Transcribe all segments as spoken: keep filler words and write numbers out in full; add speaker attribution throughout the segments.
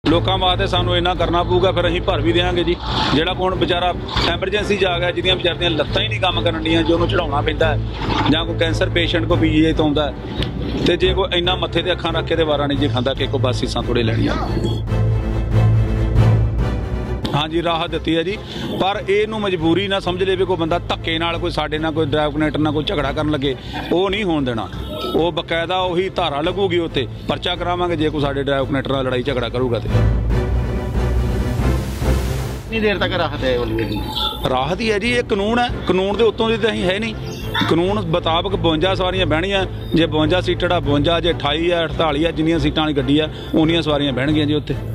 Speaker 1: ਲੋਕਾਂ ਵਾਸਤੇ ਸਾਨੂੰ ਇੰਨਾ ਕਰਨਾ ਪਊਗਾ, ਫਿਰ ਅਸੀਂ ਭਰ ਵੀ ਦੇਵਾਂਗੇ ਜੀ। ਜਿਹੜਾ ਹੁਣ ਵਿਚਾਰਾ ਐਮਰਜੈਂਸੀ 'ਚ ਆ ਗਿਆ, ਜਿਹਦੀਆਂ ਵਿਚਾਰੀਆਂ ਲੱਤਾਂ ਹੀ ਨਹੀਂ ਕੰਮ ਕਰਨ ਡੀਆਂ, ਜੇ ਉਹਨੂੰ ਚੜਾਉਣਾ ਪੈਂਦਾ ਹੈ, ਜਾਂ ਕੋਈ ਕੈਂਸਰ ਪੇਸ਼ੈਂਟ ਕੋ ਪੀ ਜੀ ਆਈ ਤੋਂ ਆਉਂਦਾ, ਤੇ ਜੇ ਕੋਈ ਇੰਨਾ ਮੱਥੇ ਤੇ ਅੱਖਾਂ ਰੱਖ ਕੇ ਤੇ ਵਾਰਾ ਨਹੀਂ ਜੇ ਖਾਂਦਾ ਕਿ ਕੋਈ ਬਸ ਸੀਸਾਂ ਥੋੜ੍ਹੇ ਲੈਣੀਆਂ। हाँ जी, राहत दी है जी, पर इनू मजबूरी ना समझ ले भी कोई बंदा धक्के नाल कोई साडे नाल कोई ड्राइव कनैक्टर नाल कोई झगड़ा करन लगे, वो नहीं होण देना। वो बकायदा उही धारा लगूगी, उत्ते परचा करावांगे जे कोई साडे ड्राइव कनैक्टर नाल लड़ाई झगड़ा करूगा। तो
Speaker 2: कितनी देर तक राहत है?
Speaker 1: राहत ही है जी, ये कानून है, कानून के उत्तों दी तो असीं है नहीं। कानून मुताबक बवंजा सवारियां बहणियां, जे बवंजा सीटां दा बवंजा, जे अठाई है अड़ताली है, जिन्नियां सीटां वाली गड्डी है उन्नियां सवारियां बहणगियां जी उत्ते।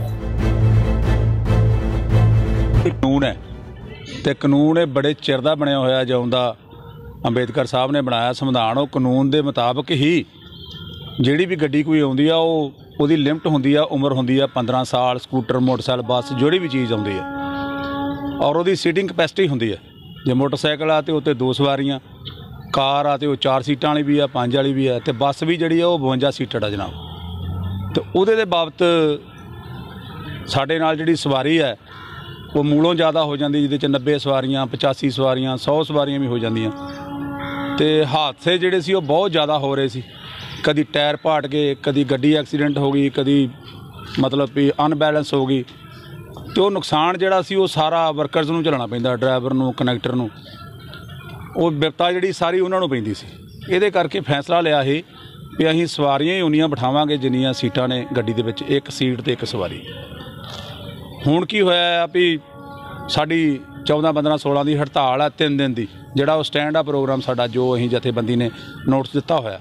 Speaker 1: कानून है तो कानून ये बड़े चिर दा बनया होया, जिउंदा अंबेडकर साहब ने बनाया संविधान, वो कानून के मुताबक ही जिहड़ी भी गड्डी कोई आउंदी आ, वो ओहदी लिमिट हुंदी आ, उम्र हुंदी आ पंद्रह साल, स्कूटर मोटरसाइकिल बस जिहड़ी भी चीज़ आउंदी है, और उहदी सीटिंग कैपेसिटी हुंदी है। जे मोटरसाइकिल आ तो उत्ते दो सवारियां, कार आ तो वो चार सीटां वाली भी आ, पांच वाली भी है, तो बस भी जिहड़ी आ वो बवंजा सीटर आ जनाब। तो उहदे दे बाबत साडे नाल जिहड़ी सवारी है वो मूलों ज़्यादा हो जाती, जिहदे नब्बे सवारियां, पचासी सवारियां, सौ सवारियां भी हो जांदियां। ते हादसे जिहड़े सी वो बहुत ज़्यादा हो रहे सी, कदी टायर पाट गए, कदी गड्डी एक्सीडेंट हो गई, कदी मतलब भी अनबैलेंस हो गई। तो नुकसान जिहड़ा सी वो सारा वर्करस नूं झेलना पैंदा, ड्राइवर नूं, कनैक्टर नूं, वो बिपता जिहड़ी सारी उन्हां नूं पैंदी सी। इहदे करके फैसला लिया है भी असीं सवारियां ही उन्नियां बिठावांगे जिन्नियां सीटां ने गड्डी दे विच, एक सीट ते एक सवारी। हुण की होया भी साडी चौदह पंद्रह सोलह की हड़ताल है तीन दिन की, जिहड़ा वो स्टैंड आ प्रोग्राम साडा जो असीं जथेबंदी ने नोटिस दिता होया।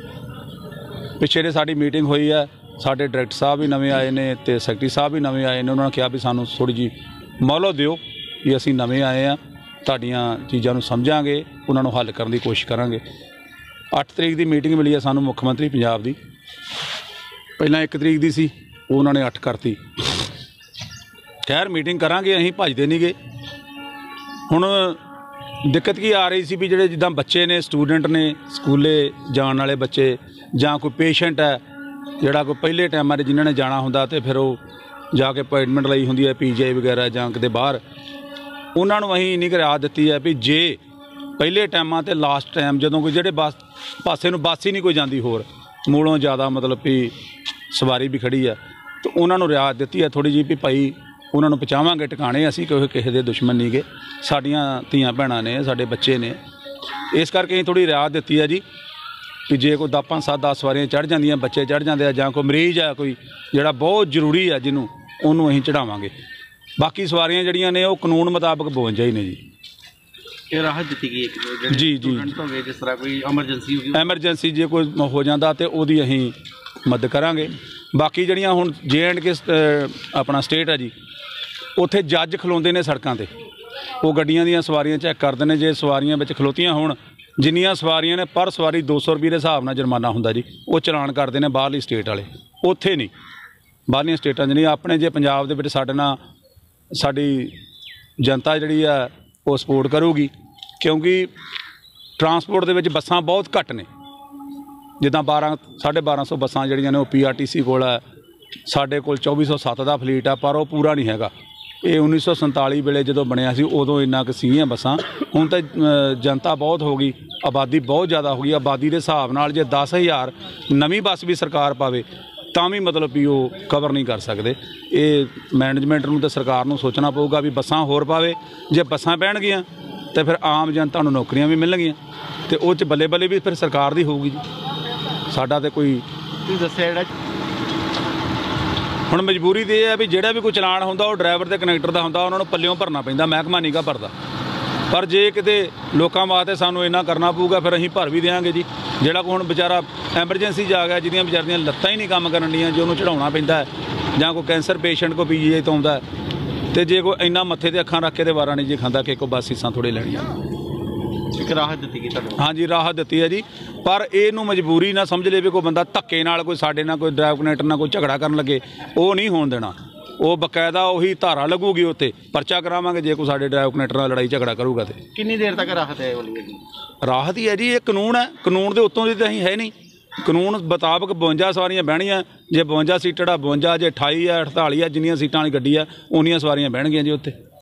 Speaker 1: पिछे जे साडी मीटिंग हुई है, साडे डायरैक्टर साहब भी नवे आए ने ते सैकटरी साहब भी नवे आए ने, उन्होंने कहा भी सानूं थोड़ी जी मोहलत दिओ भी असीं नवे आए आ, तुहाडीआं चीज़ां नूं समझांगे, उन्हां नूं हल करन दी कोशिश करांगे। अठ तरीक की मीटिंग मिली है सानूं मुख मंत्री पंजाब की, पहलां एक तरीक की सी, वो उन्होंने अठ करती। खैर मीटिंग करांगे, असीं भजदे नहीं गए। हुण दिक्कत की आ रही सी भी जिहड़े जिद्दां बच्चे ने, स्टूडेंट ने, स्कूले जाण वाले बच्चे, जां कोई पेशेंट है जिहड़ा कोई पहले टाइमां जिन्हां ने जाना हुंदा ते फिर वो जाके अपॉइंटमेंट लई हुंदी है पी जी आई वगैरह जां किते बाहर, उन्हां नूं असीं इन्नी राहत दित्ती है भी जे पहले टाइमां ते लास्ट टाइम जदों कोई जिहड़े बस पासे नूं बस ही नहीं कोई जांदी, होर मूलों ज़्यादा मतलब भी सवारी भी खड़ी है, तो उन्हां नूं रियायत दित्ती है थोड़ी जी भी भाई उन्होंने पहुँचावांगे टिकाने, असीं कोई किसी के दुश्मन नहीं गए, साडियां धीआं भैणां ने, साडे बच्चे ने, इस करके असीं थोड़ी रियायत दित्ती है जी कि जे कोई दस पाँच सत्त दस सवारियां चढ़ जांदियां, बच्चे चढ़ जांदे आ, जां कोई मरीज़ है कोई जिहड़ा बहुत जरूरी है जिन्हों उन्होंने असीं चढ़ावांगे। बाकी सवारियां जिहड़ियां ने वो कानून मुताबक बवंजा ही ने जी।
Speaker 2: ये राहत दी गई
Speaker 1: जी जी,
Speaker 2: जिस तरह कोई एमरजेंसी
Speaker 1: एमरजेंसी जे कोई हो जाता तो उहदी असीं मदद करांगे। बाकी जिहड़ियां हुण जे एंड के अपना स्टेट है जी, उत्थे जज खलोंदे ने सड़कों ते, वो गड्डियां दीयां सवारियां चैक करदे ने, जे सवारियां विच खलोतियां होण, जिन्नियां सवारियां ने पर सवारी दो सौ रुपये के हिसाब नाल जुर्माना हुंदा जी, वो चलान करदे ने बाहरली स्टेट वाले, उत्थे नहीं बाहरलियां स्टेटां 'च नहीं। अपने जे पंजाब दे विच साडे नाल साडी जनता जिहड़ी आ वो सपोर्ट करूगी, क्योंकि ट्रांसपोर्ट दे विच बसां बहुत घट ने, जिद्दां बारह साढ़े बारह सौ बसां जिहड़ियां ने वो पी आर टी सी कोल है, साडे कोल चौबी सौ सत्त का फलीट है, पर वो पूरा नहीं हैगा। ये उन्नीस सौ संताली वेले जो बनया सी उदों इन्ना क सीगियां बसां, हुण तो जनता बहुत हो गई, आबादी बहुत ज़्यादा हो गई, आबादी के हिसाब नाल जे दस हज़ार नवीं बस भी सरकार पावे तां भी मतलब भी वो कवर नहीं कर सकते। ये मैनेजमेंट नूं ते सरकार नूं सोचना पऊगा भी बसां होर पावे, जे बसां पैणगियां तो फिर आम जनता नूं नौकरियां भी मिलणगियां, तो उह च बल्ले बल्ले भी फिर सरकार दी होऊगी जी। साडा तो कोई
Speaker 2: दस्सिया
Speaker 1: हुण मजबूरी तो यह है भी जिहड़ा भी कोई चलान हुंदा वो ड्राइवर ते कनैक्टर दा हुंदा, उन्हां नूं पल्लियों भरना पैंदा, महकमा नहीं गा भरदा। पर जे किते लोकां वास्ते सानूं इन्ना करना पऊगा, फिर असीं भर भी देवांगे जी। जिहड़ा कोई हुण बेचारा एमरजेंसी 'च आ गया, जिहदियां विचारियां लत्तां ही नहीं काम करन डीआं, जे उहनूं चढ़ाउणा पैंदा है, जां कोई कैंसर पेशेंट को पी जी आई तो आउंदा है, ते जे कोई इन्ना मत्थे ते अखां रख के ते वारा नहीं जे खांदा कि कोई बस सीसां थोड़े लैणीआं।
Speaker 2: एक राहत दी गई तुहानूं?
Speaker 1: हाँ जी, राहत दी है जी, पर इनू मजबूरी ना समझ ले भी कोई बंदा धक्के नाल कोई साडे नाल कोई ड्राइव कनैक्टर नाल कोई झगड़ा करन लगे, वो नहीं होण देना। वो बकायदा उही धारा लगूगी, उत्ते परचा करावांगे जे कोई साडे ड्राइव कनैक्टर नाल लड़ाई झगड़ा करूगा। तो
Speaker 2: कितनी देर तक राहत है?
Speaker 1: राहत ही है जी, ये कानून है, कानून के उत्तों दी तो असीं है नहीं। ਕਾਨੂੰਨ ਮੁਤਾਬਕ ਬਵੰਜਾ ਸਵਾਰੀਆਂ ਬਹਿਣੀਆਂ। ਜੇ ਬਵੰਜਾ ਸੀਟਡ ਆ ਬਵੰਜਾ, ਜੇ ਅਠਾਈ ਆ ਅਠਤਾਲੀ ਆ, ਜਿੰਨੀਆਂ ਸੀਟਾਂ ਵਾਲੀ ਗੱਡੀ ਆ ਉਨੀਆਂ ਸਵਾਰੀਆਂ ਬਹਿਣਗੀਆਂ ਜੀ ਉੱਥੇ।